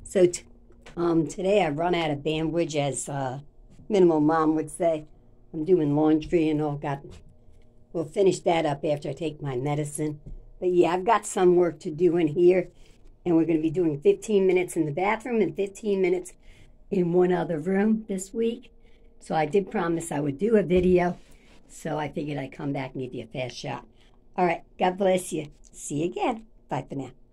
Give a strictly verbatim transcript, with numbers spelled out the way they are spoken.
So t um, today I run out of bandwidth, as uh, minimal mom would say. I'm doing laundry and all. Got we'll finish that up after I take my medicine. But yeah, I've got some work to do in here, and we're going to be doing fifteen minutes in the bathroom and fifteen minutes in one other room this week. So I did promise I would do a video, so I figured I'd come back and give you a fast shot. All right, God bless you. See you again. Bye for now.